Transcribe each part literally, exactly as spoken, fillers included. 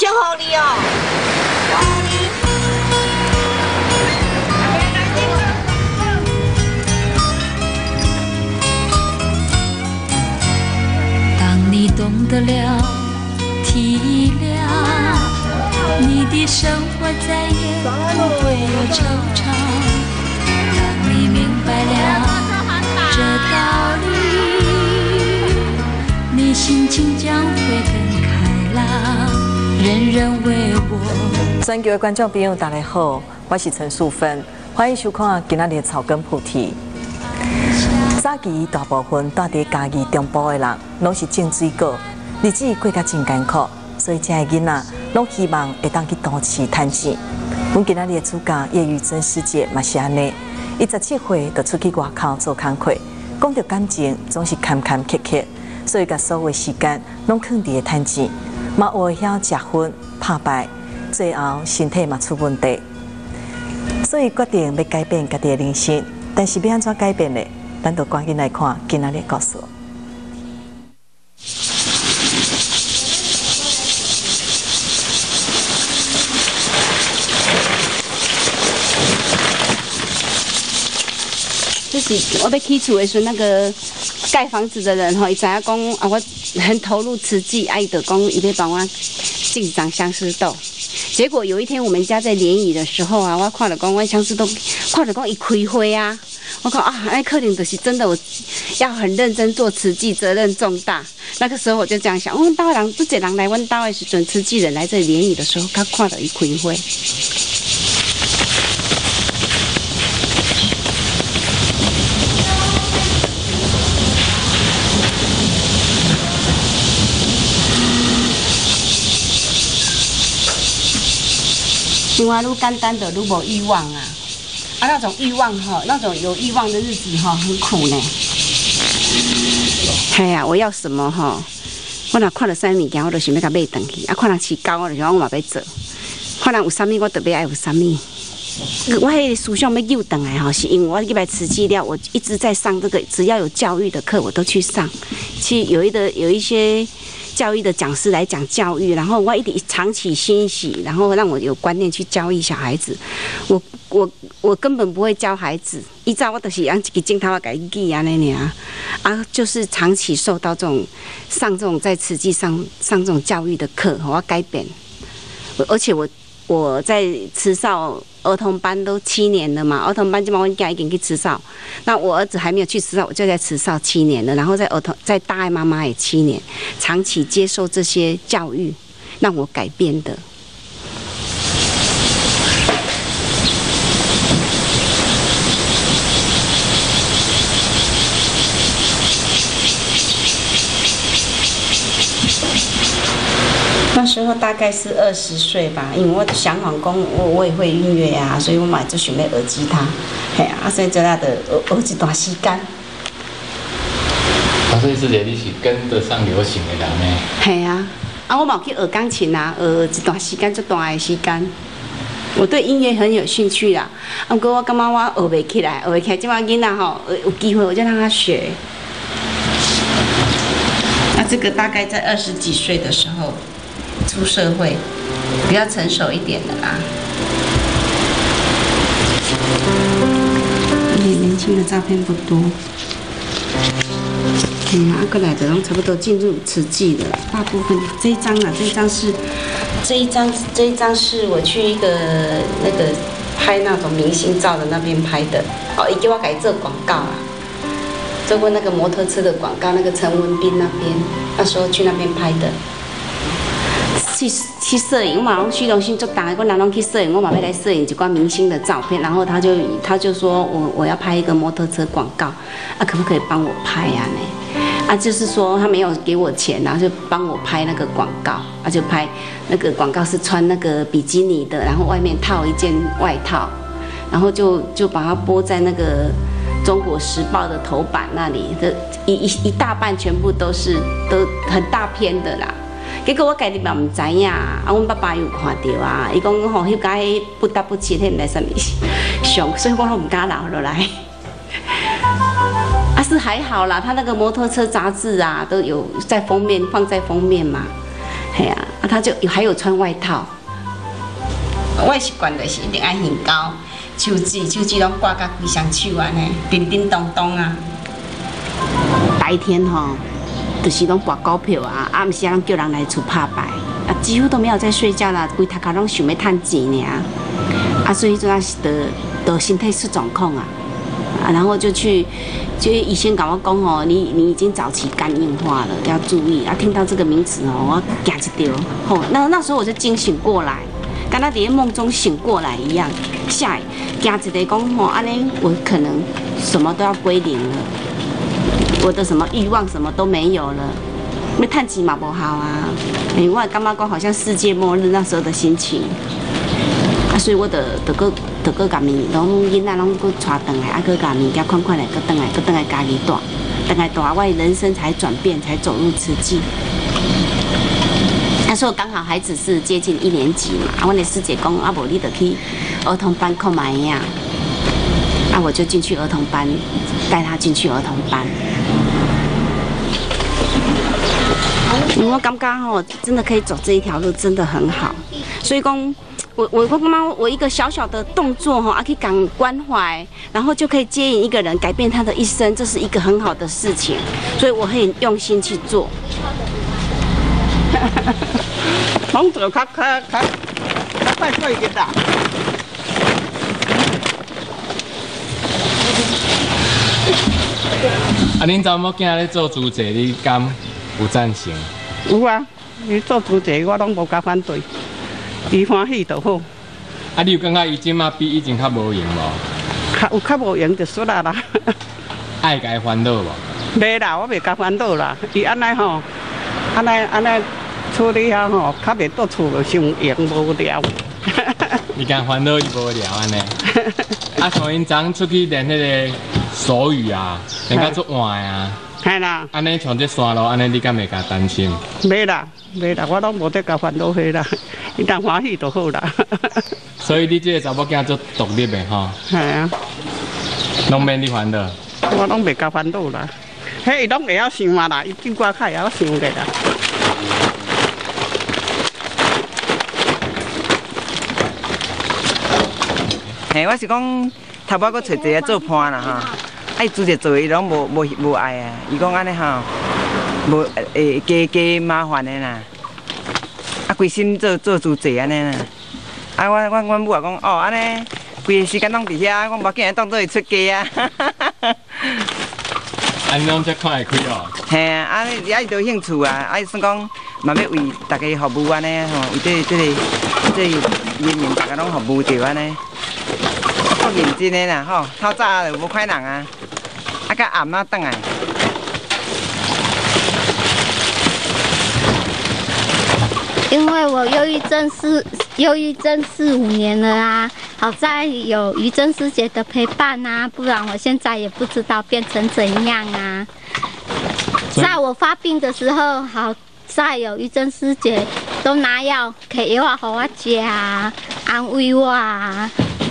真好你哦，真好你。 当你懂得了体谅，你的生活再也不会有惆怅。当你明白了这道理，你心情将会更开朗。人人为我。 全球的观众朋友，大家好，我是陈淑芬，欢迎收看今仔日的草根菩提。早期大部分住伫家己中部的人，拢是种水果，日子过得真艰苦，所以这些囡仔拢希望会当去都市赚钱。阮今仔日的主角叶玉珍师姐嘛是安尼，伊十七岁就出去外口做工课，讲到感情总是坎坎坷坷，所以甲所有的时间拢放伫个赚钱，嘛有会晓食薰、拍牌，最后身体嘛出问题，所以决定要改变家己的人生。但是要安怎改变呢？咱就赶紧来看今仔日的故事。 就是我要起厝的时候，那个盖房子的人吼，伊知影讲啊，我很投入慈济，啊，伊就讲伊要帮我种一张相思豆。结果有一天我们家在联谊的时候啊，我看了讲我相思豆，看了讲一开花啊。我讲啊，那可能就是真的，我要很认真做慈济，责任重大。那个时候我就这样想，阮兜人不一人来阮兜的时阵，慈济人来这里联谊的时候，他看到一开花。生活愈简单的愈无欲望啊。啊，那种欲望哈，那种有欲望的日子哈，很苦呢。哎呀，我要什么哈？我若看到啥物件，我就想要甲买回去。啊，看人饲狗，我就想我嘛要做。看人有啥物，我特别爱有啥物。我迄个思想要扭转来哈，是因为我入来慈济了，我一直在上这个，只要有教育的课，我都去上。其实有一的有一些教育的讲师来讲教育，然后我一直长期欣喜，然后让我有观念去教育小孩子。我我我根本不会教孩子，依照我就是用一个镜头给伊记安尼尔啊，就是长期受到这种上这种在慈济上上这种教育的课，我要改变。而且我我在慈少儿童班都七年了嘛，儿童班就把我家已经去慈少，那我儿子还没有去慈少，我就在慈少七年了，然后在儿童在大爱妈妈也七年，长期接受这些教育，让我改变的。那时候大概是二十岁吧，因为我想法讲我我也会音乐啊，所以我买就想要学吉他，嘿啊，所以这样的学学一段时间。 啊，所以师姐你是跟得上流行的人呢？ 嘿啊，啊我嘛有去学钢琴啊，学一段时间，足短的时间。我对音乐很有兴趣啦，啊，不过我感觉我学袂起来，学袂起来，即摆囡仔吼有机会我就让他学。那这个大概在二十几岁的时候。出社会，比较成熟一点的啦。你年轻的照片不多。嗯，啊，过来的拢差不多进入慈济的，大部分这一张啊，这一张是，这一张这一张是我去一个那个拍那种明星照的那边拍的。哦，伊叫我改做广告啊，做过那个摩托车的广告，那个陈文彬那边，那时候去那边拍的。去去摄影，我嘛拢虚荣心足大，我人拢去摄影，我嘛要来摄影一挂明星的照片。然后他就他就说我我要拍一个摩托车广告，啊可不可以帮我拍啊呢？啊就是说他没有给我钱，然后就帮我拍那个广告，啊就拍那个广告是穿那个比基尼的，然后外面套一件外套，然后就就把它播在那个《中国时报》的头版那里，这一一一大半全部都是都很大篇的啦。结果我家己嘛唔知影，啊，阮爸爸有看到啊，伊讲吼，迄家迄不得不切，迄唔来什么上，所以我都唔敢留落来。啊，是还好啦，他那个摩托车杂志啊，都有在封面放在封面嘛，嘿啊， 啊，他就还有穿外套。我的习惯就是一定爱很高，手指手指拢挂甲规双手安尼，叮叮咚咚啊。白天吼，就是拢博股票啊，暗时拢叫人来厝拍牌，啊，几乎都没有在睡觉啦，规头壳拢想要趁钱尔。啊，所以主要是得得身体出状况啊，啊，然后就去，就医生跟我讲哦，你你已经早期肝硬化了，要注意啊。听到这个名词哦，我惊一跳，吼，那那时候我就惊醒过来。跟他在梦中醒过来一样，吓，惊一个讲吼，安尼我可能什么都要归零了，我的什么欲望什么都没有了，要趁钱嘛不好啊，因为我感觉讲好像世界末日那时候的心情，啊，所以我得得个得个甲面，拢囡仔拢搁带转来，啊，搁甲物件款款来，搁转来，搁转来家己住，转来住，我人生才转变，才走入慈济。那时候刚好孩子是接近一年级嘛，啊，我的师姐讲，啊，无你得去儿童班看卖呀，啊，我就进去儿童班，带他进去儿童班。因为我感觉吼，真的可以走这一条路，真的很好。所以讲，我我我妈我一个小小的动作吼，啊，可以讲关怀，然后就可以接引一个人，改变他的一生，这是一个很好的事情。所以我很用心去做。拢做较较较较快快啲啦。 啊，恁查某囝咧做主席，你敢有赞成？ 有啊，伊做主席我拢无甲反对，伊欢喜就好。 啊，你有感觉伊即马比以前较无用无？ 较有较无用就煞啦啦。 爱甲伊烦恼无？ 袂啦，我袂甲烦恼啦。伊安尼吼，安尼安尼。处理下吼，较袂倒厝就伤闲无聊。 你敢烦恼伊无聊安尼？啊，像因昨出去练迄个手语啊，练到足晚啊。 系啦。 安尼像这山路，安尼你敢袂甲担心？ 袂啦，袂啦，我拢无得甲烦恼迄啦，伊当欢喜就好啦。 所以你这个查某囝足独立的吼。 系啊。 拢免你烦恼。 我拢袂甲烦恼啦，迄伊拢会晓想啊啦，伊经过较会晓想个啦。 嘿，我是讲头摆搁找一个做伴啦哈，啊伊主席做伊拢无无无爱啊，伊讲安尼吼，无会加加麻烦的啦，啊规心做做主席安尼啦，啊我我阮母也讲哦安尼，规个时间拢伫遐，我无见当做伊出家啊， 安尼拢才看会开哦。 嘿啊，啊伊啊伊都有兴趣啊，啊伊算讲嘛要为大家服务安尼吼，为这这个这人民大家拢服务着安尼。足认真的啦吼，透早就无看人啊，啊到暗啊转来。 因为我忧郁症是忧郁症四五年了啊，好在有于珍师姐的陪伴啊，不然我现在也不知道变成怎样啊。在我发病的时候，好在有于珍师姐都拿药给我给我吃啊，安慰我啊。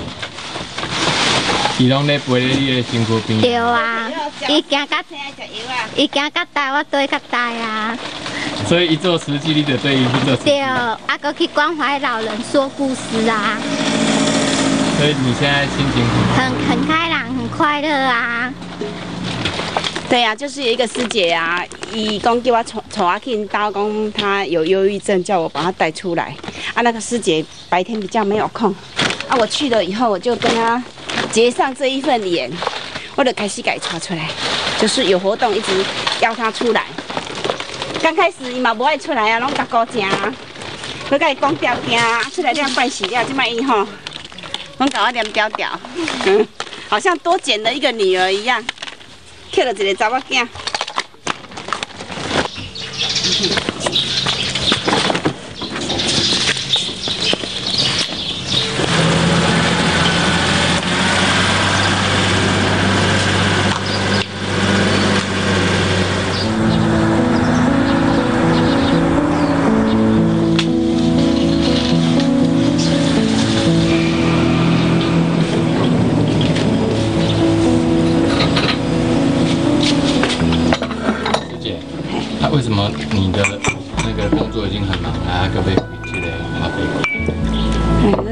伊拢咧陪你的身躯边。 对啊，伊行到，伊行到带我对到带啊。 所以一做实际，你就对伊去做实际。 对，啊，搁去关怀老人，说故事啊。 所以你现在心情很很开朗，很快乐啊。 对啊，就是有一个师姐啊，伊讲叫我带带我去因家，讲她有忧郁症，叫我把她带出来。啊，那个师姐白天比较没有空，啊，我去了以后，我就跟她结上这一份缘，我就开始给她带出来，就是有活动一直邀她出来。刚开始伊嘛无爱出来啊，拢甲高正啊，佮甲伊讲调调啊，出来了办事了，即摆伊吼，拢甲我念调调，嗯，好像多捡了一个女儿一样。捡了一个查某囝。 为什么你的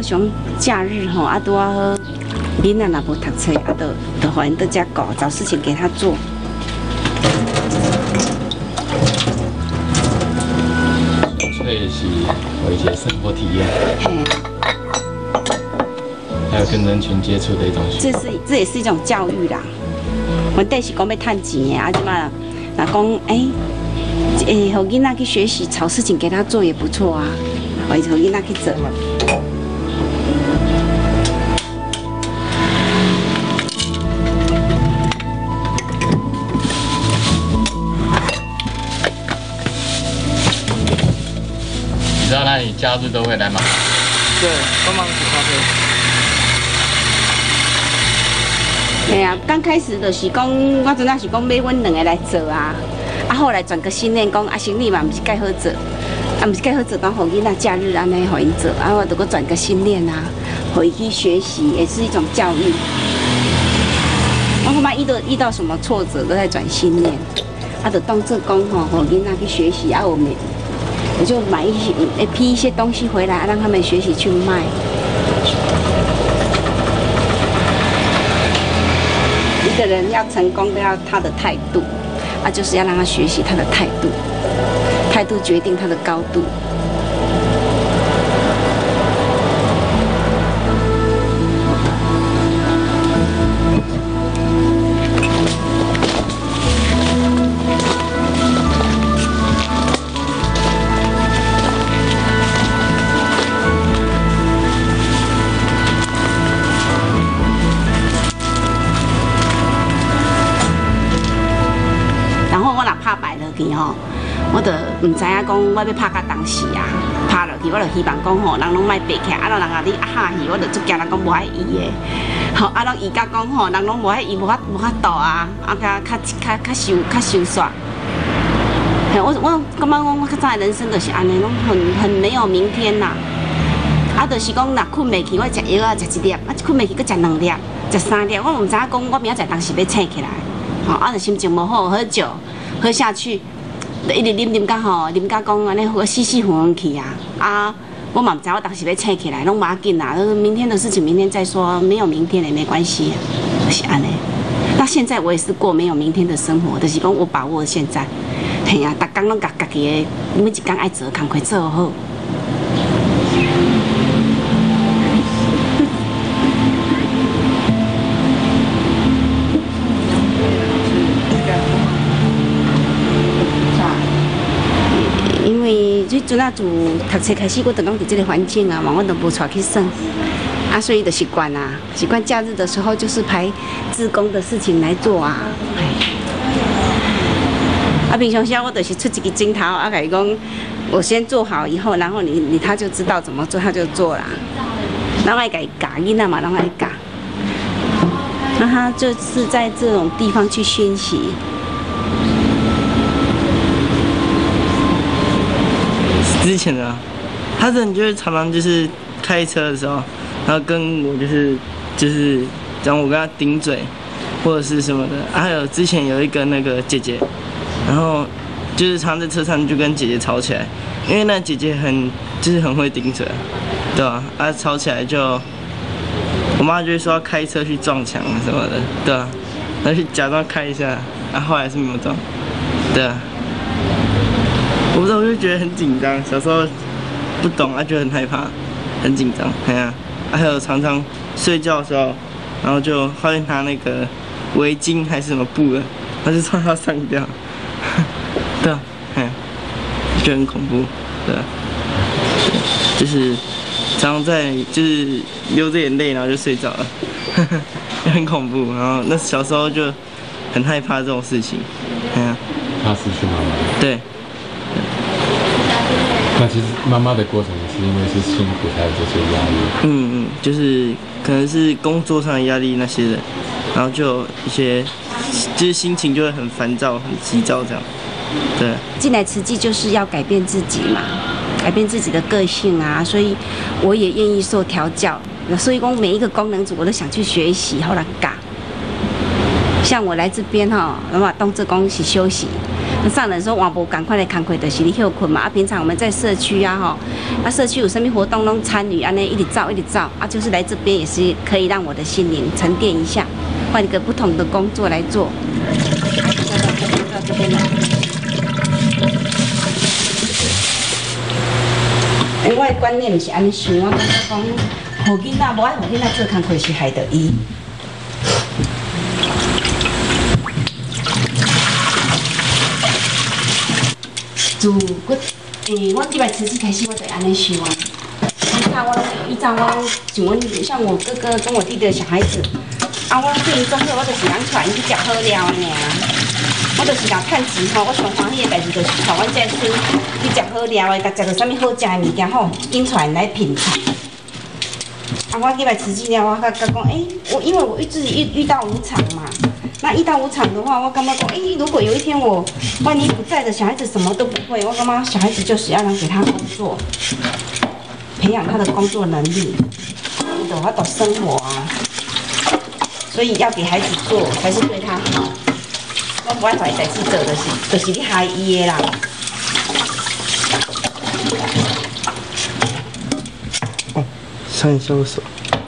都想假日吼，啊拄啊好，囡仔若无读册，啊都都互因在遮顾，找事情给他做。 纯粹是有一些生活体验， 嘿， 还有跟人群接触的一种学这是这也是一种教育啦。阮底是讲要趁钱的，啊即马若讲哎。诶，互囡仔去学习，找事情给他做也不错啊。互互囡仔去做嘛。 你知道那里假日都会来吗？ 对，帮忙煮咖啡。 嘿啊，刚开始就是讲，我阵仔是讲要阮两个来做啊。啊，后来转个训练讲，啊，生理嘛，毋是介好做，啊，毋是介好做，当互囡仔假日安尼互因做，啊，我著搁转个训练啊，互伊去学习，也是一种教育。我感觉遇到遇到什么挫折都在转训练，啊，就当做讲吼，互囡仔去学习，啊，我们我就买一些，诶，批一些东西回来，啊，让他们学习去卖。一个人要成功，都要他的态度。啊，就是要让他学习他的态度，态度决定他的高度。吼，我就唔知影讲我要拍到当时啊，拍落去我就希望讲吼，人拢莫爬起来，啊，人啊你啊哈戏，我就足惊人讲无爱伊的，吼，啊，人伊甲讲吼，人拢无爱伊，无法无法度啊，啊，较较较较受较受煞。我我感觉讲我较早的人生就是安尼，拢很很没有明天呐。啊，就是讲若困袂去，我食药啊食一粒，啊困袂去搁食两粒，食三粒，我唔知影讲我明仔载当时要醒起来，吼，啊，就心情无好，喝酒喝下去。就一直啉啉甲吼，啉甲讲安尼，我死死昏昏去啊！啊，我嘛唔知我当时要醒起来，拢无要紧啦。明天的事情明天再说，没有明天也没关系，就是安尼。到现在我也是过没有明天的生活，就是讲我把握现在，嘿啊，逐工拢甲家己的每一工爱做的工课做好。即阵啊，自读册开始，我就拢伫这个环境啊，嘛，我都无出去耍，啊，所以就习惯啦，习惯假日的时候就是排志工的事情来做啊。啊，平常时我就是出一个镜头，啊，甲伊讲，我先做好以后，然后你你他就知道怎么做，他就做啦。然后爱甲伊教囡仔嘛，然后爱教，那他就是在这种地方去学习。 之前的、啊，他人就是常常就是开车的时候，然后跟我就是就是讲我跟他顶嘴，或者是什么的。啊、还有之前有一个那个姐姐，然后就是常在车上就跟姐姐吵起来，因为那姐姐很就是很会顶嘴，对吧、啊？啊，吵起来就我妈就会说要开车去撞墙什么的，对吧、啊？然后去假装开一下，啊，后来是没有撞，对啊。我不知道，我就觉得很紧张。小时候不懂啊，就很害怕，很紧张。哎呀、啊，还有常常睡觉的时候，然后就会拿那个围巾还是什么布的，然后就穿它上吊。对啊，哎，就很恐怖。对啊，就是常常在就是流着眼泪，然后就睡着了，很恐怖。然后那小时候就很害怕这种事情。哎呀、 怕失去妈妈。 对。 那其实妈妈的过程也是因为是辛苦才有这些压力。 嗯嗯，就是可能是工作上的压力那些的，然后就有一些就是心情就会很烦躁、很急躁这样。对。 进来慈济就是要改变自己嘛，改变自己的个性啊，所以我也愿意受调教。所以讲每一个功能组我都想去学习，后来教。像我来这边哈，那么当这讲是休息， 上人说，换无赶快来工课，就是你休困嘛。啊，平常我们在社区啊，吼，啊社区有什么活动拢参与，安尼一直照一直照，啊，就是来这边也是可以让我的心灵沉淀一下，换一个不同的工作来做。到这边来。因为我的观念是安尼想，我感觉讲，互囡仔无爱互囡仔做工课是害着伊。自我诶，我礼拜辞职开始，我就安尼想啊。以前我拢以前我拢像阮像我哥哥跟我弟弟的小孩子，啊，我对因做好，我就是人带因去食好料尔。我就是若趁钱吼，我上欢喜的代志就是带阮这孙去食好料的，甲食到啥物好食的物件吼，引出来来品尝。啊，我礼拜辞职了，我甲甲讲，诶、欸，我因为我自己遇遇到无常嘛。那一到无常的话，我感觉讲，哎、欸，如果有一天我万一不在的，小孩子什么都不会，我感觉小孩子就是要让给他工作，培养他的工作能力，你懂他懂生活啊，所以要给孩子做才是对他好。我不爱把代志做，就是就是你害伊的啦。 哦，上销所。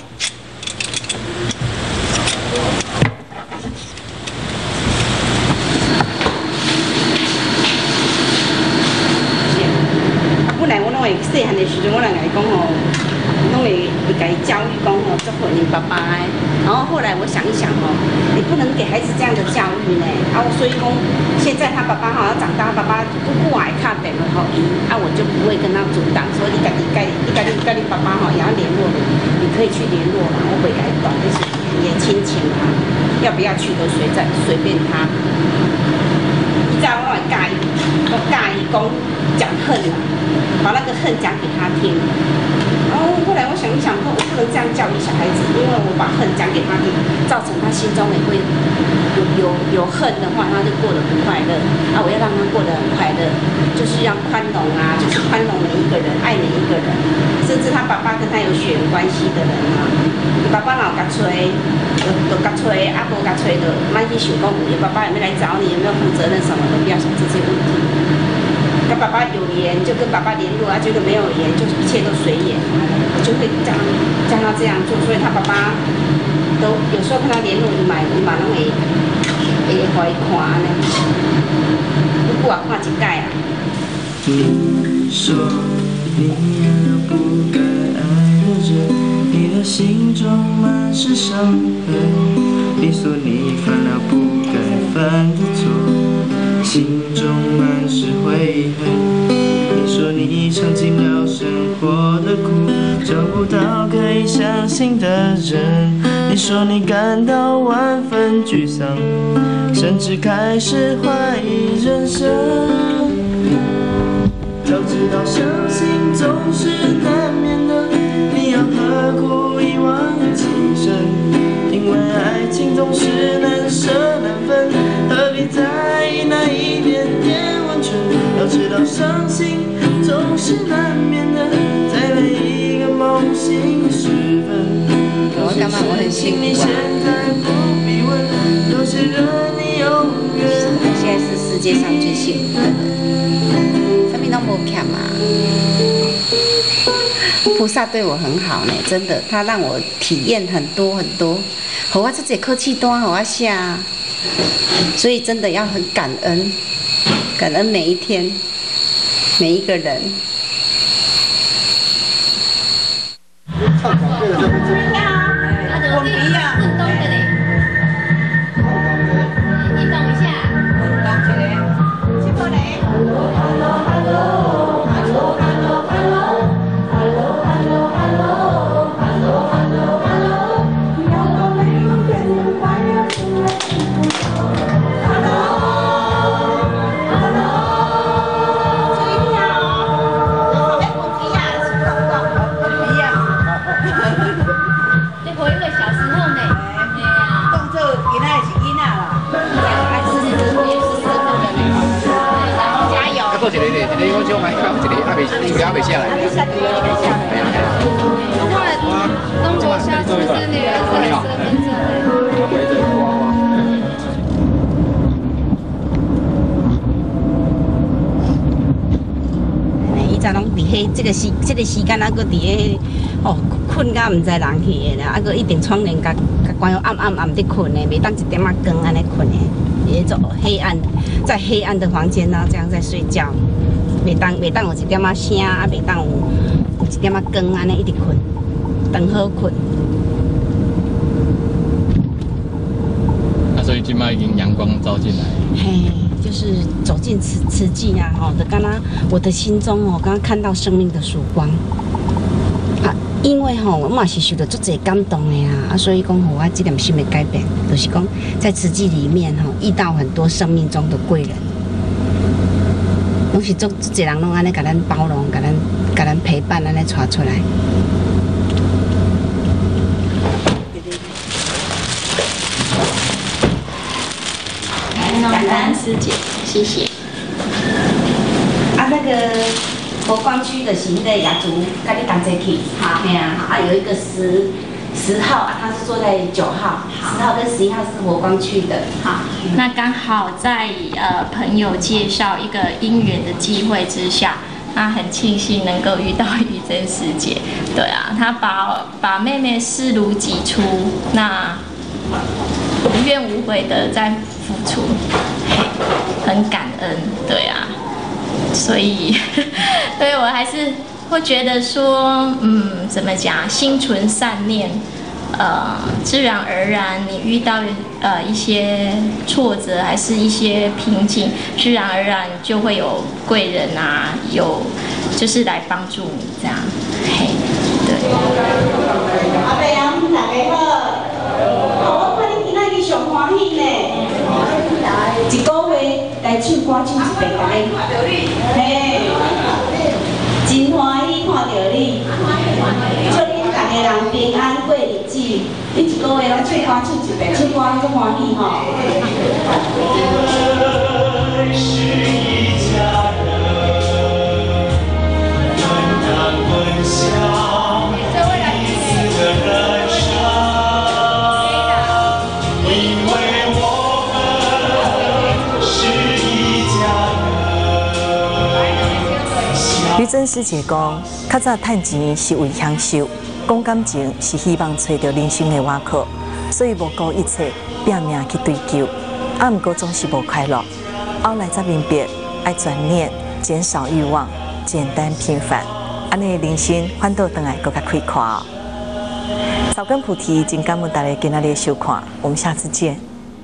细汉的时阵，我人甲伊讲吼，拢会会甲伊教育讲吼，做好你爸爸的。然后后来我想一想吼，你不能给孩子这样的教育呢。啊，所以讲现在他爸爸好像长大，爸爸不不爱卡电话给伊，啊，我就不会跟他阻挡，说你家己该你家己跟你爸爸吼也要联络的，你可以去联络嘛，我不会甲伊讲，就是也亲情啊，要不要去都随在随便他。以前我会介意，我介意讲讲恨啊。把那个恨讲给他听，然后后来我想一想，说我不能这样教育小孩子，因为我把恨讲给他听，造成他心中也会有有有恨的话，他就过得不快乐。啊，我要让他过得很快乐，就是要宽容啊，就是宽容每一个人，爱每一个人，甚至他爸爸跟他有血缘关系的人啊，你爸爸老甲吹，就就甲吹，啊无甲吹就慢去想讲，你爸爸有没有来找你，有没有负责任什么的，不要想这些问题。跟爸爸有缘就跟爸爸联络啊，觉得没有缘就一切都随缘，我就会这样叫他这样做，所以他爸爸都有时候跟他联络，伊买伊嘛拢会会互伊看安尼，不过也看一届啊。 你说你不该爱的人，你的心中满是伤痕。你说你犯了不该犯的错，心中满是悔恨。你说你尝尽了生活的苦，找不到可以相信的人。你说你感到万分沮丧，甚至开始怀疑人生。早知道伤心总是难免的，你要何苦一往情深？因为爱情总是难舍难分，何必在意那一点点温存？要知道伤心总是难免的，在每一个梦醒时分。 我干嘛？我很幸福啊！ 有些人你永远。 我现在是世界上最幸福的人，什么都无欠嘛。菩萨对我很好呢，真的，他让我体验很多很多。和我这些客气单，和我下，所以真的要很感恩，感恩每一天，每一个人。 唱长辈的这边这边。 我不要。震动的嘞。你动一下。动起来。去过来。Hello hello hello hello hello hello hello hello hello hello hello。要到每个人都快乐出来。Hello hello。注意啊！我在公鸡呀，是不是？公鸡呀。你回一个小时后呢？对啊。 动作囡仔是囡仔啦， 还是也是适合的那种。对，然后加油。 还做一个呢，一个我就买，一个还没，一个还没下来。还没下来，还没下来。 后来中国下出生的人才身份证的。 早拢伫迄这个时这个时间啊，搁伫迄哦困到毋知人去的啦，啊搁一定窗帘甲甲关暗暗暗伫困的，袂当一点仔光安尼困的，也种黑暗，在黑暗的房间呢这样在睡觉，袂当袂当有一点仔声，啊袂当有有一点仔光安尼一直困，等好困。 啊，所以今麦已经阳光照进来。 嘿。就是走进慈慈济啊，吼，就刚刚我的心中哦，刚刚看到生命的曙光啊，因为吼，我嘛是受到足侪感动的呀，啊，所以讲吼，我这点心的改变，就是讲在慈济里面吼，遇到很多生命中的贵人，拢是足足侪人拢安尼甲咱包容，甲咱甲咱陪伴，安尼带出来。 感恩师姐，谢谢。 啊，那个佛光区的是那个雅族，跟你同齐去。好，对啊，啊有一个十十号啊，他是坐在九号，十号跟十一号是佛光区的。 好，那刚好在呃朋友介绍一个因缘的机会之下，那很庆幸能够遇到玉珍师姐。对啊，她把把妹妹视如己出，那无怨无悔的在付出，很感恩。对啊，所以所以我还是会觉得说，嗯，怎么讲，心存善念。呃，自然而然，你遇到呃一些挫折，还是一些瓶颈，自然而然就会有贵人啊，有就是来帮助你这样，嘿，对。 阿伯啊，大家好，我看你今仔日上欢喜呢，一个月来唱歌唱一百台，嘿，真欢喜看到你。大家人平安过日子，你一个月拢唱歌唱一遍，唱歌足欢喜吼。 玉珍师姐讲，较早趁钱是为享受。讲感情是希望找到人生的外壳，所以无顾一切拼命去追求，啊，毋过总是无快乐。后来才明白，爱转念，减少欲望，简单平凡，安尼的人生反倒转来更加开阔哦。草根菩提，真感恩大家今仔日的收看，我们下次见。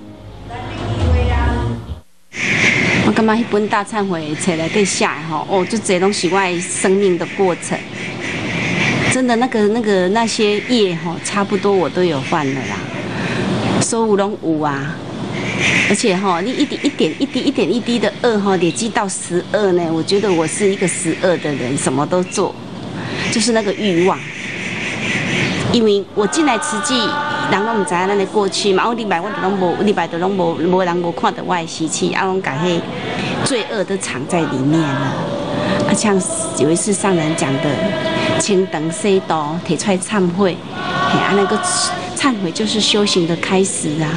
我感觉迄本大忏悔册内底写的吼，哦，就这拢是我生命的过程。真的那个那个那些业哈，差不多我都有犯了啦，所有拢有啊。而且哈，你一点一点一滴一点一滴的恶哈，累积到十恶呢。我觉得我是一个十恶的人，什么都做，就是那个欲望。因为我进来慈济，人拢唔知影咱的过去嘛，我礼拜我都拢无，礼拜都拢无无人无看到我的习气，啊，拢把迄罪恶都藏在里面了。啊，像有一次上人讲的。青灯洗道，提出来忏悔，嘿，啊，那个忏悔就是修行的开始啊。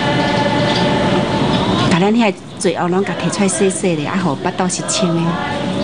把咱遐罪恶拢甲提出来洗洗咧，啊，好巴肚是清的。